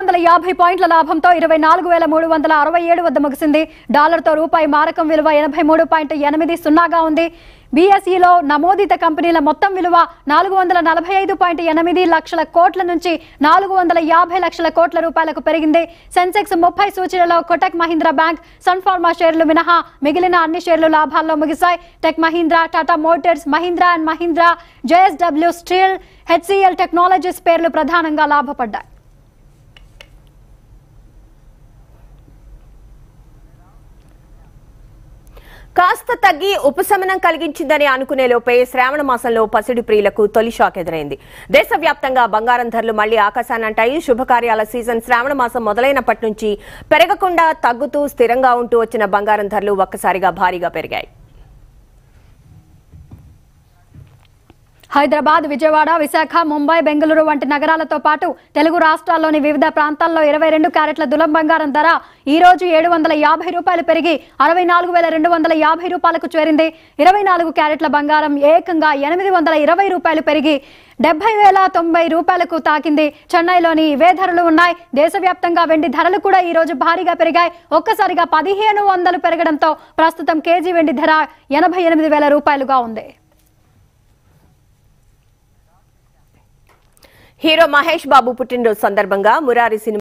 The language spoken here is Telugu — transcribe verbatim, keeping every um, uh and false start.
వందల యాభై పాయింట్ల లాభంతో ఇరవై నాలుగు వేల మూడు వందల అరవై ఏడు వద్ద ముగిసింది. డాలర్తో రూపాయి మారకం విలువ ఎనభై మూడు పాయింట్ ఎనిమిది సున్నాగా ఉంది. బీఎస్ఈలో నమోదిత కంపెనీల మొత్తం విలువ నాలుగు వందల నలభై ఐదు పాయింట్ ఎనిమిది లక్షల కోట్ల నుంచి నాలుగు వందల యాభై లక్షల కోట్ల రూపాయలకు పెరిగింది. సెన్సెక్స్ ముప్పై సూచీలలో Kotak Mahindra Bank, Sun Pharma షేర్లు మినహా మిగిలిన అన్ని షేర్లు లాభాల్లో ముగిశాయి. Tech Mahindra, Tata Motors, Mahindra and Mahindra, JSW Steel, HCL Technologies పేర్లు ప్రధానంగా లాభపడ్డాయి. కాస్త తగ్గి ఉపశమనం కలిగించిందని అనుకునే లోపే శ్రావణ మాసంలో పసిడి ప్రియులకు తొలి షాక్ ఎదురైంది. దేశవ్యాప్తంగా బంగారం ధరలు మళ్లీ ఆకాశాన్నంటాయి. శుభకార్యాల సీజన్ శ్రావణ మాసం మొదలైనప్పటి నుంచి పెరగకుండా తగ్గుతూ స్థిరంగా ఉంటూ వచ్చిన బంగారం ధరలు ఒక్కసారిగా భారీగా పెరిగాయి. హైదరాబాద్, విజయవాడ, విశాఖ, ముంబై, బెంగళూరు వంటి నగరాలతో పాటు తెలుగు రాష్ట్రాల్లోని వివిధ ప్రాంతాల్లో ఇరవై రెండు క్యారెట్ల తులం బంగారం ధర ఈ రోజు ఏడు వందల యాభై రూపాయలు పెరిగి అరవై నాలుగు వేల రెండు వందల యాభై రూపాయలకు చేరింది. ఇరవై నాలుగు క్యారెట్ల బంగారం ఏకంగా ఎనిమిది వందల ఇరవై రూపాయలు పెరిగి డెబ్బై వేల తొంభై రూపాయలకు తాకింది. చెన్నైలోని ఇవే ధరలు ఉన్నాయి. దేశవ్యాప్తంగా వెండి ధరలు కూడా ఈ రోజు భారీగా పెరిగాయి. ఒక్కసారిగా పదిహేను వందలు పెరగడంతో ప్రస్తుతం కేజీ వెండి ధర ఎనభై ఎనిమిది వేల రూపాయలుగా ఉంది. హీరో మహేష్ బాబు పుట్టినరోజు సందర్భంగా మురారి సినిమా